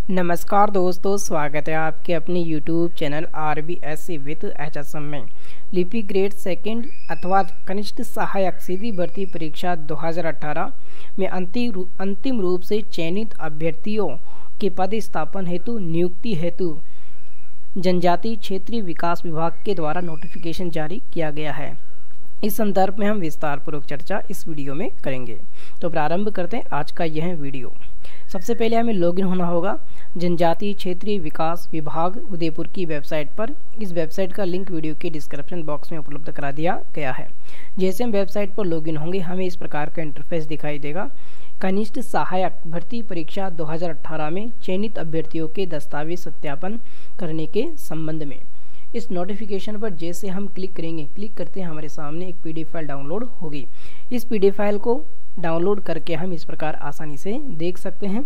नमस्कार दोस्तों, स्वागत है आपके अपने YouTube channel RBSC with HSM में। लिपि ग्रेड सेकंड अथवा कनिष्ठ सहायक सीधी भर्ती परीक्षा 2018 में अंतिम रूप से चयनित अभ्यर्थियों के पद स्थापन हेतु नियुक्ति हेतु जनजातीय क्षेत्रीय विकास विभाग के द्वारा नोटिफिकेशन जारी किया गया है। इस संदर्भ में हम विस्तार पूर्वक चर्चा इस वीडियो में करेंगे। तो प्रारंभ करते हैं आज का यह वीडियो। सबसे पहले हमें लॉगिन होना होगा जनजातीय क्षेत्रीय विकास विभाग उदयपुर की वेबसाइट पर। इस वेबसाइट का लिंक वीडियो के डिस्क्रिप्शन बॉक्स में उपलब्ध करा दिया गया है। जैसे हम वेबसाइट पर लॉगिन होंगे हमें इस प्रकार का इंटरफेस दिखाई देगा। कनिष्ठ सहायक भर्ती परीक्षा 2018 में चयनित अभ्यर्थियों के दस्तावेज सत्यापन करने के संबंध में इस नोटिफिकेशन पर जैसे हम क्लिक करेंगे, क्लिक करते हैं हमारे सामने एक PDF फाइल डाउनलोड होगी। इस PDF फाइल को डाउनलोड करके हम इस प्रकार आसानी से देख सकते हैं।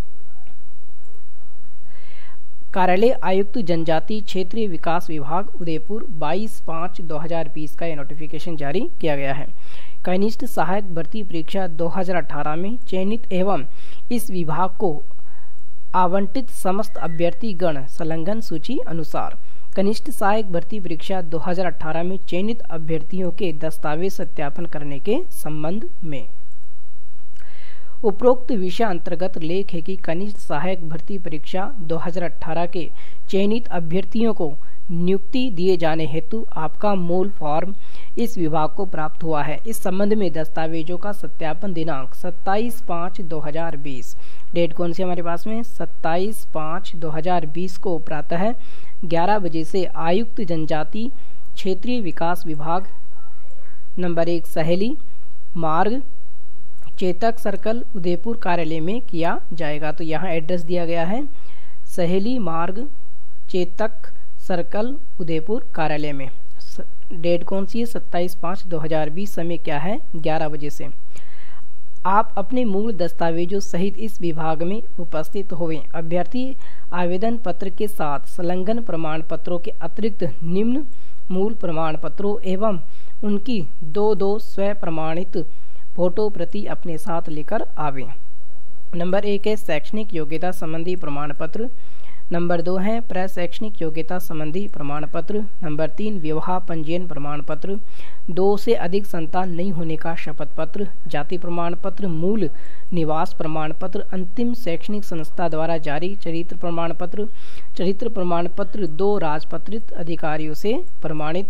कार्यालय आयुक्त जनजातीय क्षेत्रीय विकास विभाग उदयपुर 22/5/2020 का यह नोटिफिकेशन जारी किया गया है। कनिष्ठ सहायक भर्ती परीक्षा 2018 में चयनित एवं इस विभाग को आवंटित समस्त अभ्यर्थी गण संलग्न सूची अनुसार कनिष्ठ सहायक भर्ती परीक्षा 2018 में चयनित अभ्यर्थियों के दस्तावेज सत्यापन करने के संबंध में उपरोक्त विषय अंतर्गत लेख है कि कनिष्ठ सहायक भर्ती परीक्षा 2018 के चयनित अभ्यर्थियों को नियुक्ति दिए जाने हेतु आपका मूल फॉर्म इस विभाग को प्राप्त हुआ है। इस संबंध में दस्तावेजों का सत्यापन दिनांक 27/5/2020, डेट कौन सी हमारे पास में 27/5/2020 को प्रातः 11 बजे से आयुक्त जनजाति क्षेत्रीय विकास विभाग नंबर 1 सहेली मार्ग चेतक सर्कल उदयपुर कार्यालय में किया जाएगा। तो यहाँ एड्रेस दिया गया है सहेली मार्ग चेतक सर्कल उदयपुर कार्यालय में। डेट कौन सी है 27/5/2020, समय क्या है 11 बजे से। आप अपने मूल दस्तावेजों सहित इस विभाग में उपस्थित होवें। अभ्यर्थी आवेदन पत्र के साथ संलग्न प्रमाण पत्रों के अतिरिक्त निम्न मूल प्रमाण पत्रों एवं उनकी 2 स्व प्रमाणित फोटो प्रति अपने साथ लेकर आवें। नंबर 1 है शैक्षणिक योग्यता संबंधी प्रमाण पत्र। नंबर 2 है प्रशैक्षणिक योग्यता संबंधी प्रमाण पत्र। नंबर 3 विवाह पंजीयन प्रमाण पत्र। 2 से अधिक संतान नहीं होने का शपथ पत्र। जाति प्रमाण पत्र। मूल निवास प्रमाण पत्र। अंतिम शैक्षणिक संस्था द्वारा जारी चरित्र प्रमाण पत्र। चरित्र प्रमाण पत्र 2 राजपत्रित अधिकारियों से प्रमाणित।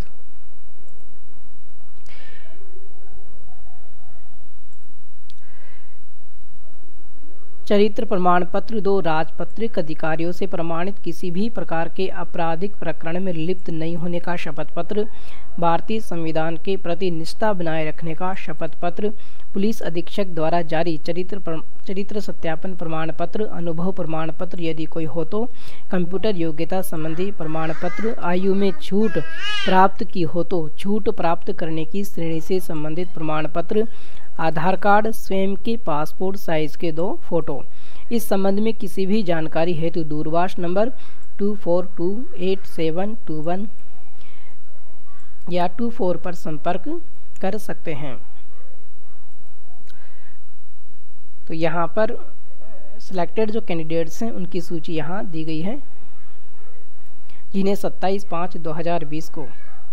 चरित्र प्रमाण पत्र 2 राजपत्रित अधिकारियों से प्रमाणित किसी भी प्रकार के आपराधिक प्रकरण में लिप्त नहीं होने का शपथ पत्र। भारतीय संविधान के प्रति निष्ठा बनाए रखने का शपथ पत्र। पुलिस अधीक्षक द्वारा जारी चरित्र सत्यापन प्रमाण पत्र। अनुभव प्रमाण पत्र यदि कोई हो तो। कंप्यूटर योग्यता संबंधी प्रमाण पत्र। आयु में छूट प्राप्त की हो तो छूट प्राप्त करने की श्रेणी से संबंधित प्रमाण पत्र। आधार कार्ड, स्वयं के पासपोर्ट साइज के 2 फोटो। इस संबंध में किसी भी जानकारी हेतु दूरभाष नंबर 24287121 या 24 पर संपर्क कर सकते हैं। तो यहाँ पर सिलेक्टेड जो कैंडिडेट्स हैं उनकी सूची यहाँ दी गई है जिन्हें 27/5/2020 को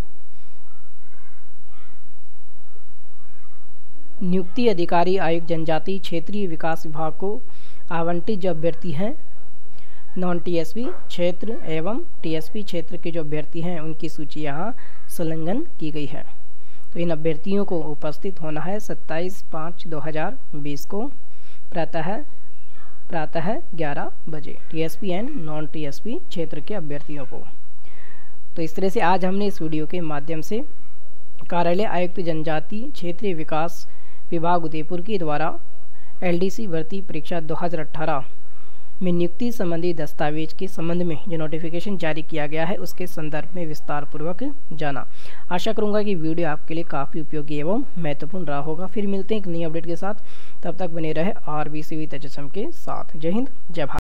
नियुक्ति अधिकारी आयुक्त जनजातीय क्षेत्रीय विकास विभाग को आवंटित जो अभ्यर्थी हैं नॉन TSP क्षेत्र एवं TSP क्षेत्र के जो अभ्यर्थी हैं उनकी सूची यहाँ संलग्न की गई है। तो इन अभ्यर्थियों को उपस्थित होना है 27/5/2020 को प्रातः 11 बजे TSP एंड नॉन TSP क्षेत्र के अभ्यर्थियों को। तो इस तरह से आज हमने इस वीडियो के माध्यम से कार्यालय आयुक्त जनजातीय क्षेत्रीय विकास विभाग उदयपुर के द्वारा LDC भर्ती परीक्षा 2018 में नियुक्ति संबंधी दस्तावेज के संबंध में जो नोटिफिकेशन जारी किया गया है उसके संदर्भ में विस्तार पूर्वक जाना। आशा करूंगा कि वीडियो आपके लिए काफ़ी उपयोगी एवं महत्वपूर्ण रहा होगा। फिर मिलते हैं एक नई अपडेट के साथ, तब तक बने रहे RBC विद HSM के साथ। जय हिंद, जय भारत।